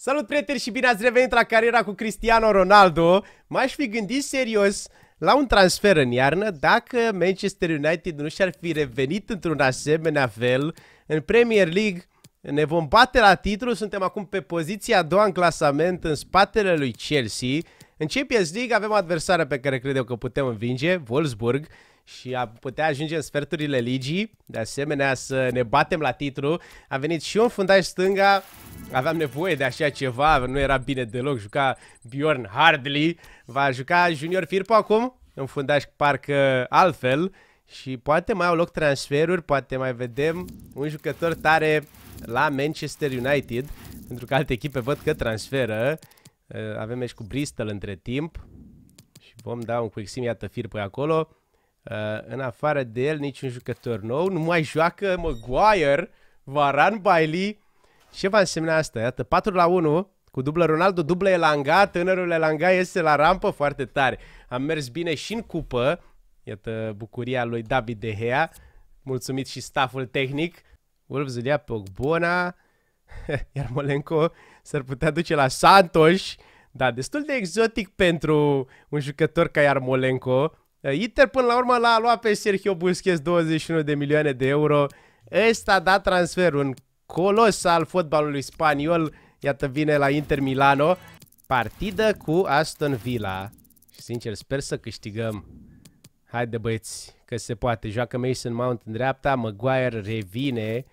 Salut prieteni și bine ați revenit la cariera cu Cristiano Ronaldo. M-aș fi gândit serios la un transfer în iarnă dacă Manchester United nu și-ar fi revenit într-un asemenea fel în Premier League. Ne vom bate la titlu, suntem acum pe poziția a doua în clasament în spatele lui Chelsea. În Champions League avem adversară pe care cred eu că putem învinge, Wolfsburg, și a putea ajunge în sferturile ligii, de asemenea să ne batem la titlu. A venit și un fundaș stânga, aveam nevoie de așa ceva, nu era bine deloc, juca Bjorn Hardley, va juca Junior Firpo acum, un fundaș parcă altfel și poate mai au loc transferuri, poate mai vedem un jucător tare la Manchester United, pentru că alte echipe văd că transferă. Avem meci cu Bristol între timp și vom da un quick sim, iată Firpo acolo. În afară de el niciun jucător nou, nu mai joacă Maguire, Varane, Bailey. Ce va însemna asta? Iată 4-1 cu dublă Ronaldo, dublă Elanga, tânărul Elanga iese la rampă foarte tare. Am mers bine și în cupă, iată bucuria lui David De Gea, mulțumit și stafful tehnic. Wolves îl ia pe Ogbonna, iar Molenko s-ar putea duce la Santos, da, destul de exotic pentru un jucător ca Yarmolenko. Inter până la urmă l-a luat pe Sergio Busquets, 21 de milioane de euro. Ăsta a dat transferul, un colos al fotbalului spaniol. Iată vine la Inter Milano. Partidă cu Aston Villa. Și sincer sper să câștigăm. Haide băieți, că se poate. Joacă Mason Mount în dreapta, Maguire revine.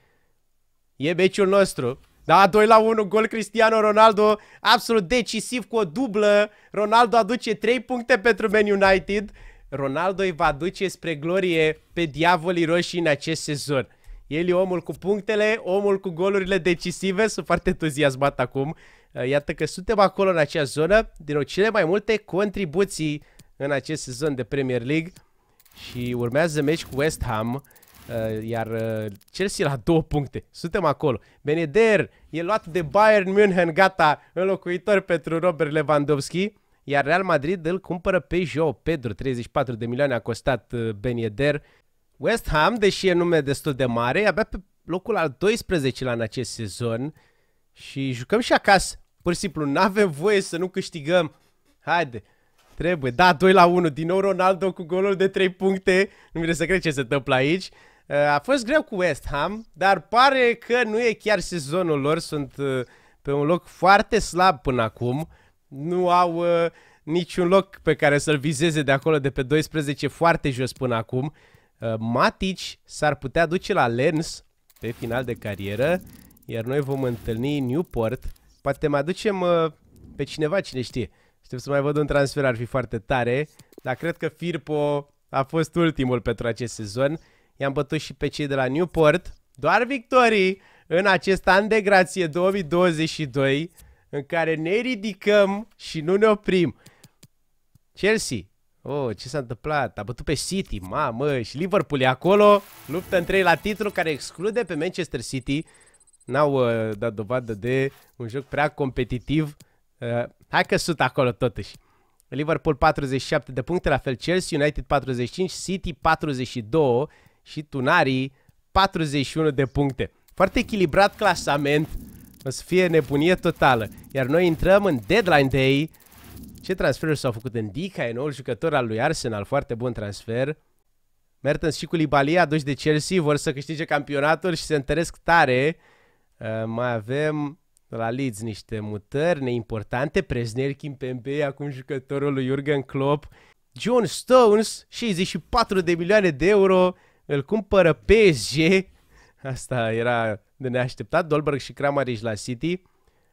E meciul nostru. Da, 2-1, gol Cristiano Ronaldo, absolut decisiv cu o dublă. Ronaldo aduce 3 puncte pentru Man United. Ronaldo îi va aduce spre glorie pe diavolii roșii în acest sezon. El e omul cu punctele, omul cu golurile decisive, sunt foarte entuziasmat acum. Iată că suntem acolo în acea zonă, din nou cele mai multe contribuții în acest sezon de Premier League. Și urmează meci cu West Ham, iar Chelsea la 2 puncte. Suntem acolo. Ben Yedder e luat de Bayern München, gata, înlocuitor pentru Robert Lewandowski. Iar Real Madrid îl cumpără pe João Pedro, 34 de milioane a costat Ben Yedder. West Ham, deși e nume destul de mare, e abia pe locul al 12-lea în acest sezon. Și jucăm și acasă. Pur și simplu, n-avem voie să nu câștigăm. Haide, trebuie. Da, 2-1, din nou Ronaldo cu golul de 3 puncte. Nu vine să cred ce se întâmplă aici. A fost greu cu West Ham, dar pare că nu e chiar sezonul lor. Sunt pe un loc foarte slab până acum. Nu au niciun loc pe care să-l vizeze de acolo, de pe 12, foarte jos până acum. Matic s-ar putea duce la Lens pe final de carieră, iar noi vom întâlni Newport. Poate mai aducem pe cineva, cine știe. Știu să mai văd un transfer, ar fi foarte tare, dar cred că Firpo a fost ultimul pentru acest sezon. I-am bătut și pe cei de la Newport. Doar victorii în acest an de grație 2022, în care ne ridicăm și nu ne oprim. Chelsea. Oh, ce s-a întâmplat? A bătut pe City, mamă, și Liverpool e acolo. Luptă între ei la titlu, care exclude pe Manchester City. N-au dat dovadă de un joc prea competitiv. Hai că sunt acolo totuși. Liverpool 47 de puncte, la fel Chelsea, United 45, City 42 și Tunarii 41 de puncte. Foarte echilibrat clasament. O să fie nebunie totală. Iar noi intrăm în Deadline Day. Ce transferuri s-au făcut? Ndica e noul jucător al lui Arsenal. Foarte bun transfer. Mertens și Koulibaly, aduși de Chelsea, vor să câștige campionatul și se întăresc tare. Mai avem la Leeds niște mutări neimportante. Presnel Kimpembe, acum jucătorul lui Jurgen Klopp. John Stones, 64 de milioane de euro. Îl cumpără PSG. Asta era de neașteptat. Dolberg și Kramaric la City.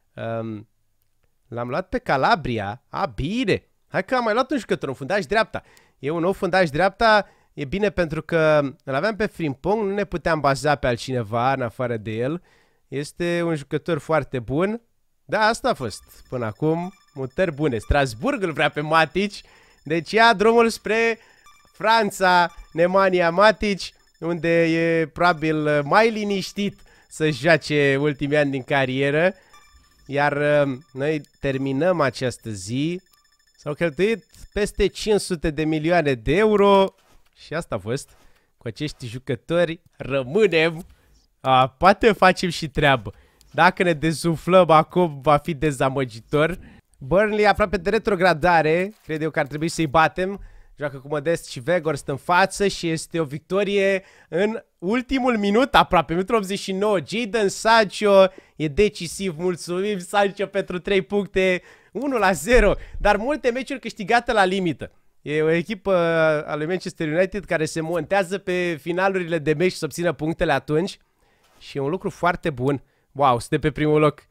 L-am luat pe Calabria. Bine. Hai că am mai luat un jucător, un fundaș dreapta. E un nou fundaș dreapta. E bine pentru că îl aveam pe Frimpong. Nu ne puteam baza pe altcineva în afară de el. Este un jucător foarte bun. Da, asta a fost până acum. Mutări bune. Strasbourg îl vrea pe Matic. Deci ia drumul spre Franța, Nemanja Matic, unde e probabil mai liniștit să joace ultimii ani din carieră. Iar noi terminăm această zi. S-au cheltuit peste 500 de milioane de euro. Și asta a fost. Cu acești jucători rămânem. Poate facem și treabă. Dacă ne dezuflăm acum, va fi dezamăgitor. Burnley aproape de retrogradare. Cred eu că ar trebui să-i batem. Joacă cu Modest și Weghorst în față și este o victorie în ultimul minut aproape, minutul 89. Jadon Sancho e decisiv, mulțumim Sancho pentru 3 puncte, 1-0, dar multe meciuri câștigate la limită. E o echipă a lui Manchester United care se montează pe finalurile de meci să obțină punctele atunci și e un lucru foarte bun. Wow, suntem pe primul loc.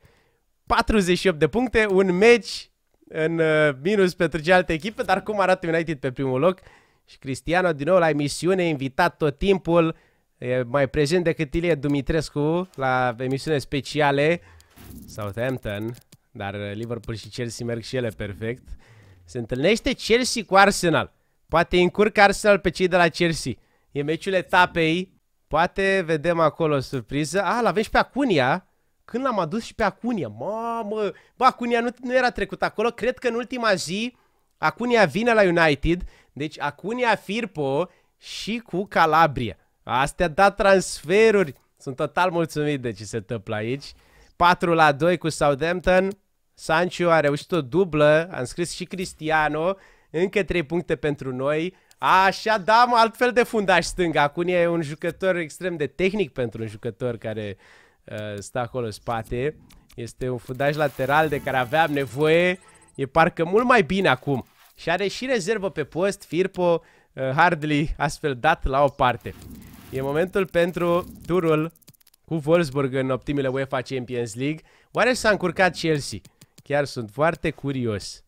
48 de puncte, un meci în minus pentru cealaltă echipă, dar cum arată United pe primul loc. Și Cristiano din nou la emisiune, invitat tot timpul, e mai prezent decât Ilie Dumitrescu la emisiune speciale. Southampton, dar Liverpool și Chelsea merg și ele perfect. Se întâlnește Chelsea cu Arsenal. Poate încurcă Arsenal pe cei de la Chelsea. E meciul etapei. Poate vedem acolo o surpriză. L-avem și pe Acuna. Când l-am adus și pe Acuna? Mamă! Bă, Acuna nu era trecut acolo. Cred că în ultima zi Acuna vine la United. Deci Acuna, Firpo și cu Calabria. Astea da transferuri. Sunt total mulțumit de ce se întâmplă aici. 4-2 cu Southampton. Sancho a reușit o dublă. A înscris și Cristiano. Încă 3 puncte pentru noi. Așa, da, altfel de fundaș stânga. Acuna e un jucător extrem de tehnic pentru un jucător care stă acolo în spate. Este un fundaș lateral de care aveam nevoie. E parcă mult mai bine acum. Și are și rezervă pe post. Firpo, Hardley, astfel dat la o parte. E momentul pentru turul cu Wolfsburg în optimile UEFA Champions League. Oare s-a încurcat Chelsea? Chiar sunt foarte curios.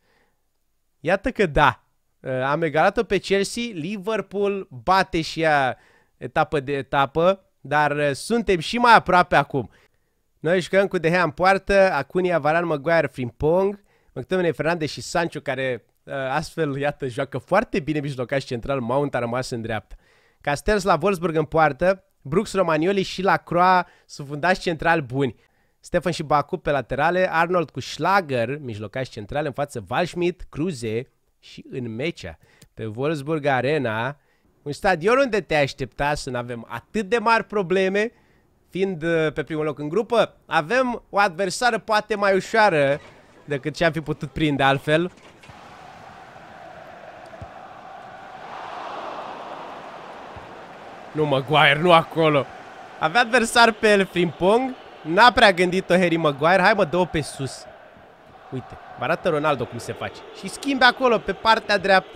Iată că da. Am egalat-o pe Chelsea. Liverpool bate și ea etapă de etapă. Dar suntem și mai aproape acum. Noi jucăm cu De Gea în poartă. Acuna, Varane, Maguire, Frimpong, McTominay, Fernandes și Sancho, care astfel, iată, joacă foarte bine mijlocaș central. Mount a rămas în dreapta. Castells la Wolfsburg în poartă. Brooks, Romagnoli și Lacroix sunt fundași centrali buni. Stefan și Baku pe laterale. Arnold cu Schlager, mijlocaș central, în față Waldschmidt, Cruze și în Mecea. Pe Wolfsburg Arena, un stadion unde te aștepta să nu avem atât de mari probleme, fiind pe primul loc în grupă. Avem o adversară poate mai ușoară decât ce am fi putut prinde altfel. Nu, Maguire, nu acolo. Avea adversar pe el Frimpong. N-a prea gândit-o Harry Maguire. Hai mă, dă-o pe sus. Uite, arată Ronaldo cum se face. Și schimbe acolo, pe partea dreaptă.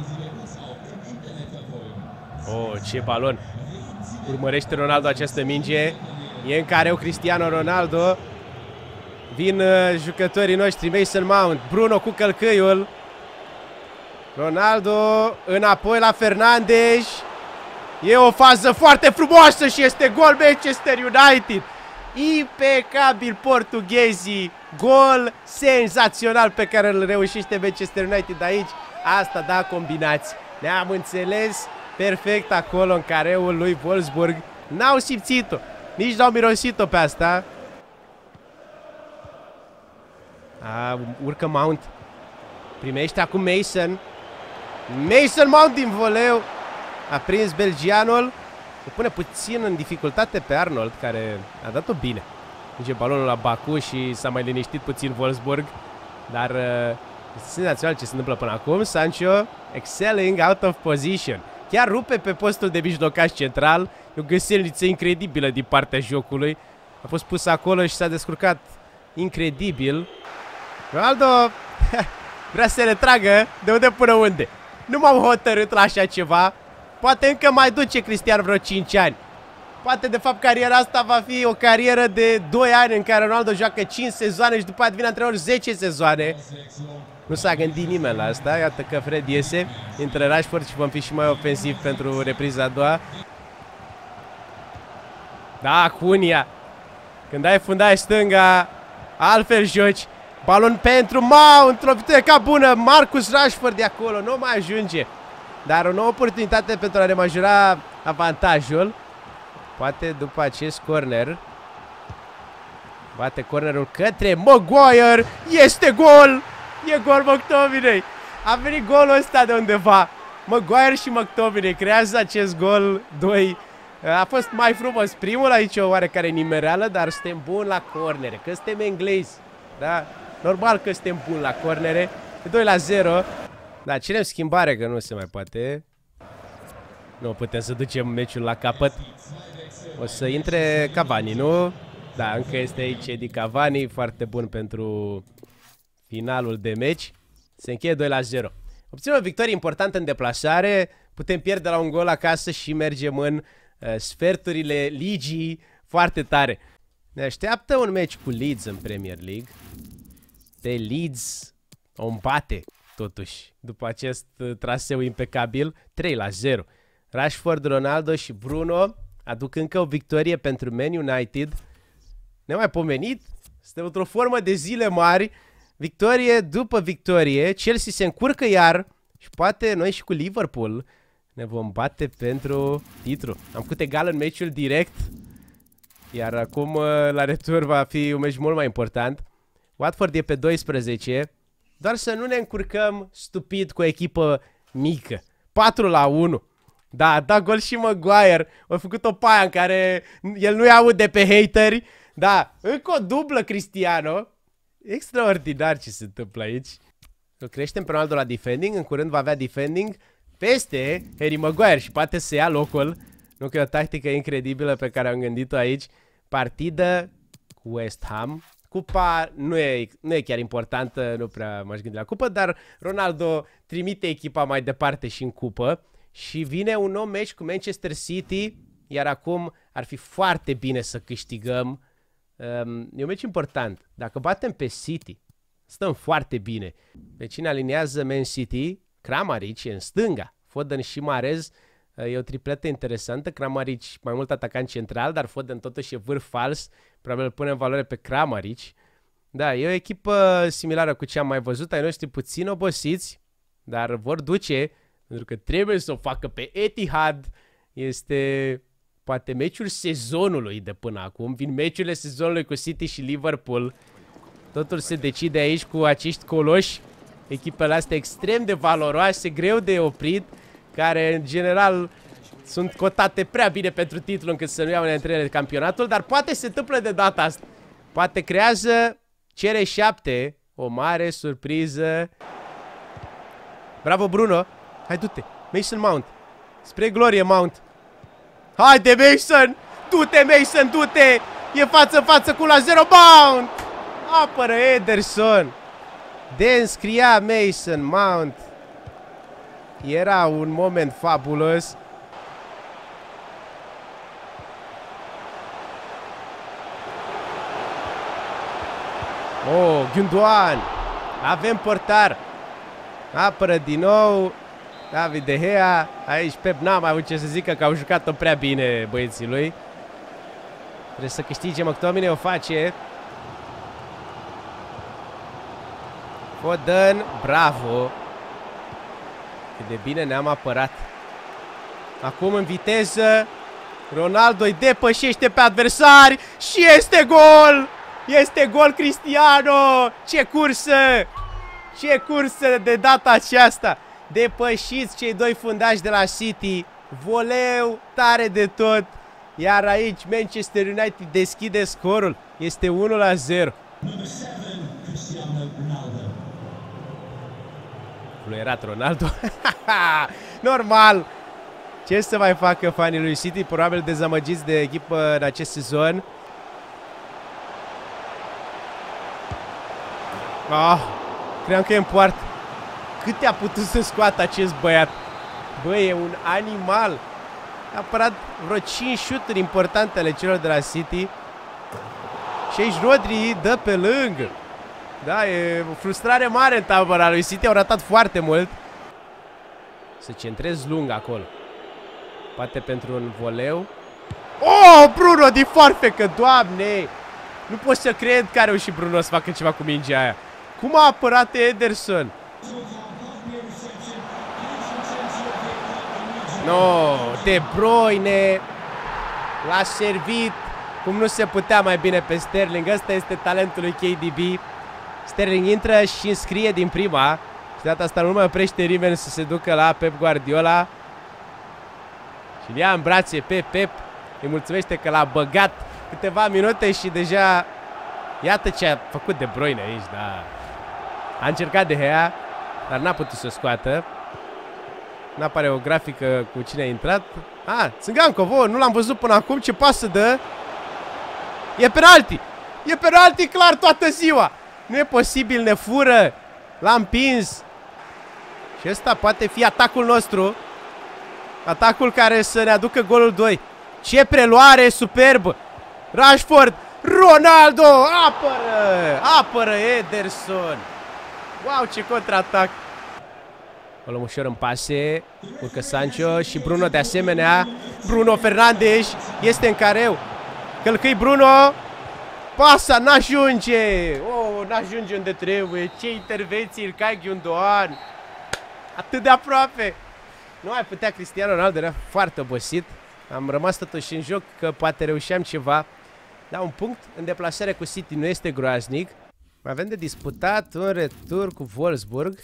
Oh, ce balon. Urmărește Ronaldo această minge. E în careu Cristiano Ronaldo. Vin jucătorii noștri, Mason Mount, Bruno cu călcâiul. Ronaldo înapoi la Fernandes. E o fază foarte frumoasă și este gol Manchester United. Impecabil portughezii. Gol senzațional pe care îl reușește Manchester United aici. Asta da, combinați. Ne-am înțeles perfect acolo în careul lui Wolfsburg. N-au simțit-o. Nici n-au mirosit-o pe asta. Urcă Mount. Primește acum Mason. Mason Mount din voleu. A prins belgianul. Se pune puțin în dificultate pe Arnold, care a dat-o bine. Duce balonul la Baku și s-a mai liniștit puțin Wolfsburg. Dar este senzațional ce se întâmplă până acum. Sancho excelling out of position. Chiar rupe pe postul de mijlocaș central. E o găselniță incredibilă din partea jocului. A fost pus acolo și s-a descurcat incredibil. Ronaldo vrea să se retragă. De unde până unde? Nu m-am hotărât la așa ceva. Poate încă mai duce Cristiano vreo 5 ani. Poate de fapt cariera asta va fi o carieră de 2 ani în care Ronaldo joacă 5 sezoane și după aceea devine antrenor 10 sezoane. Nu s-a gândit nimeni la asta. Iată că Fred iese, intră Rashford și vom fi și mai ofensiv pentru repriza a doua. Da, Acuna. Când ai fundaș stânga, altfel joci. Balon pentru Mount, lovitură ca bună. Marcus Rashford de acolo, nu mai ajunge. Dar o nouă oportunitate pentru a remajora avantajul. Poate după acest corner. Bate cornerul către Maguire. Este gol! E gol McTominay. A venit golul ăsta de undeva. Maguire și McTominay creează acest gol. 2 A fost mai frumos primul, aici o oarecare nimereală, dar suntem buni la cornere, că suntem englezi. Da? Normal că suntem buni la cornere. 2-0. Da, cerem schimbare, că nu se mai poate. Nu putem să ducem meciul la capăt. O să intre Cavani, nu? Da, încă este aici Edi Cavani, foarte bun pentru finalul de meci. Se încheie 2-0. Obținem o victorie importantă în deplasare. Putem pierde la un gol acasă și mergem în sferturile ligii foarte tare. Ne așteaptă un meci cu Leeds în Premier League. De Leeds o îmbate totuși după acest traseu impecabil. 3-0. Rashford, Ronaldo și Bruno aduc încă o victorie pentru Man United. Nemaipomenit. Suntem într-o formă de zile mari. Victorie după victorie. Chelsea se încurcă iar. Și poate noi și cu Liverpool ne vom bate pentru titlu. Am făcut egal în meciul direct. Iar acum la retur va fi un meci mult mai important. Watford e pe 12. Doar să nu ne încurcăm stupid cu o echipă mică. 4-1. Da, da gol și Maguire. A făcut-o pe aia în care el nu-i aude pe hateri. Da, încă o dublă Cristiano. Extraordinar ce se întâmplă aici. Îl creștem pe Ronaldo la defending. În curând va avea defending peste Harry Maguire și poate să ia locul. Nu că e o tactică incredibilă pe care am gândit-o aici. Partidă cu West Ham. Cupa nu e chiar importantă, nu prea m-aș gândi la cupă, dar Ronaldo trimite echipa mai departe și în cupă. Și vine un nou meci cu Manchester City, iar acum ar fi foarte bine să câștigăm. E un meci important. Dacă batem pe City, stăm foarte bine. Pe cine aliniază Man City? Kramaric în stânga. Foden și Mahrez. E o tripletă interesantă. Kramaric mai mult atacant central, dar Foden totuși e vârf fals. Probabil îl pune în valoare pe Kramaric. Da, e o echipă similară cu ce am mai văzut. Ai noștri puțin obosiți, dar vor duce, pentru că trebuie să o facă pe Etihad. Este poate meciul sezonului de până acum. Vin meciurile sezonului cu City și Liverpool. Totul se decide aici cu acești coloși. Echipele astea extrem de valoroase, greu de oprit, care în general sunt cotate prea bine pentru titlu încât să nu iau între ele campionatul, dar poate se întâmplă de data asta. Poate creează CR7, o mare surpriză. Bravo Bruno. Hai du-te, Mason Mount. Spre glorie Mount. Haide Mason, du-te Mason, du-te. E față-față cu 1-0 Mount. Apără Ederson. De înscria Mason Mount. Era un moment fabulos. Oh, Gundogan. Avem portar. Apără din nou David De Gea. Aici Pep n-a mai avut ce să zică, că au jucat-o prea bine băieții lui. Trebuie să câștige McTominay, o face. Foden, bravo. Cât de bine ne-am apărat. Acum în viteză Ronaldo îi depășește pe adversari și este gol! Este gol Cristiano! Ce cursă! Ce cursă de data aceasta! Depășiți cei doi fundași de la City. Voleu tare de tot. Iar aici Manchester United deschide scorul. Este 1-0. Fluierat Ronaldo. Normal. Ce să mai facă fanii lui City? Probabil dezamăgiți de echipă în acest sezon. Cream că e în poartă. Câte a putut să scoată acest băiat? Băi, e un animal. A apărat vreo 5 șuturi importante ale celor de la City. Și aici Rodri dă pe lângă. Da, e o frustrare mare în tabăra lui City. Au ratat foarte mult. Să centrez lung acolo. Poate pentru un voleu. Oh, Bruno din farfecă, doamne! Nu pot să cred că a reușit Bruno să facă ceva cu mingea aia. Cum a apărat Ederson? No, De Bruyne l-a servit cum nu se putea mai bine pe Sterling. Ăsta este talentul lui KDB. Sterling intră și înscrie din prima. Și de data asta nu mai oprește nimeni să se ducă la Pep Guardiola. Și ia în brațe pe Pep. îi mulțumește că l-a băgat câteva minute și deja iată ce a făcut De Bruyne aici, da. A încercat De Gea, dar n-a putut să o scoată. N-apare o grafică cu cine a intrat. Țângancov, nu l-am văzut până acum, ce pasă dă. E penalti! E penalti clar toată ziua! Nu e posibil, ne fură! L-a împins! Și ăsta poate fi atacul nostru. Atacul care să ne aducă golul 2. Ce preluare superbă! Rashford! Ronaldo! Apără! Apără Ederson! Wow, ce contraatac! O luăm ușor în pase. Urcă Sancho și Bruno de asemenea. Bruno Fernandes este în careu. Călcâi Bruno. Pasa, n-ajunge. N-ajunge unde trebuie. Ce intervenții Ilkay Gundogan. Atât de aproape. Nu mai putea Cristiano Ronaldo, era foarte obosit. Am rămas totuși în joc că poate reușeam ceva. Dar un punct în deplasare cu City nu este groaznic. Mai avem de disputat un retur cu Wolfsburg.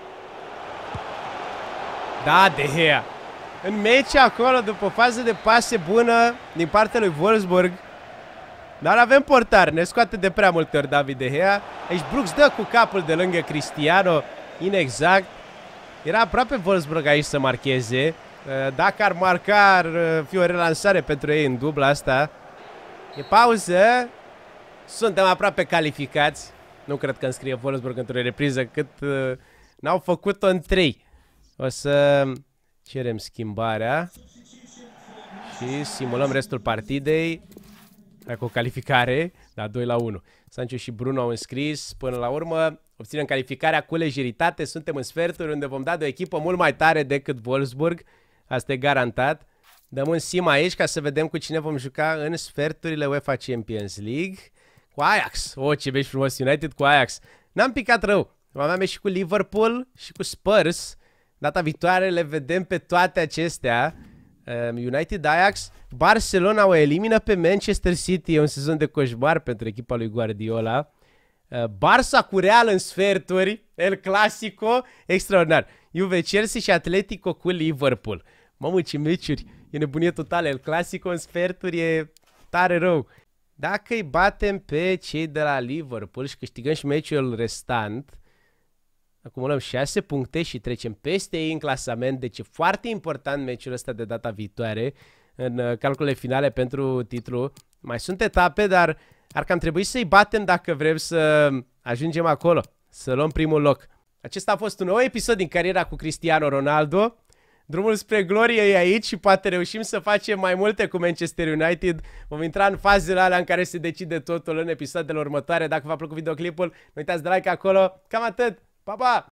Da, De Gea. În meci acolo, după o fază de pase bună din partea lui Wolfsburg. Dar avem portar, ne scoate de prea multe ori David De Gea. Aici Brooks dă cu capul de lângă Cristiano. Inexact. Era aproape Wolfsburg aici să marcheze. Dacă ar marca, ar fi o relansare pentru ei în dubla asta. E pauză. Suntem aproape calificați. Nu cred că înscrie Wolfsburg într-o repriză cât n-au făcut-o în 3. O să cerem schimbarea și simulăm restul partidei. Cu o calificare, da, 2-1. Sancho și Bruno au înscris. Până la urmă obținem calificarea cu lejeritate. Suntem în sferturi unde vom da de o echipă mult mai tare decât Wolfsburg. Asta e garantat. Dăm un sim aici ca să vedem cu cine vom juca în sferturile UEFA Champions League. Cu Ajax. Ce vezi frumos, United cu Ajax. N-am picat rău. Am mers și cu Liverpool și cu Spurs. Data viitoare le vedem pe toate acestea. United, Ajax, Barcelona o elimină pe Manchester City. E un sezon de coșmar pentru echipa lui Guardiola. Barça cu Real în sferturi. El Clasico, extraordinar. Juve, Chelsea și Atletico cu Liverpool. Mamă, ce meciuri. E nebunie totală. El Clasico în sferturi e tare rău. Dacă îi batem pe cei de la Liverpool și câștigăm și meciul restant, acumulăm 6 puncte și trecem peste ei în clasament. Deci e foarte important meciul ăsta de data viitoare în calculele finale pentru titlu. Mai sunt etape, dar ar cam trebui să-i batem dacă vrem să ajungem acolo, să luăm primul loc. Acesta a fost un nou episod din cariera cu Cristiano Ronaldo. Drumul spre glorie e aici și poate reușim să facem mai multe cu Manchester United. Vom intra în fazele alea în care se decide totul în episoadele următoare. Dacă v-a plăcut videoclipul, nu uitați de like acolo. Cam atât. Pa, pa!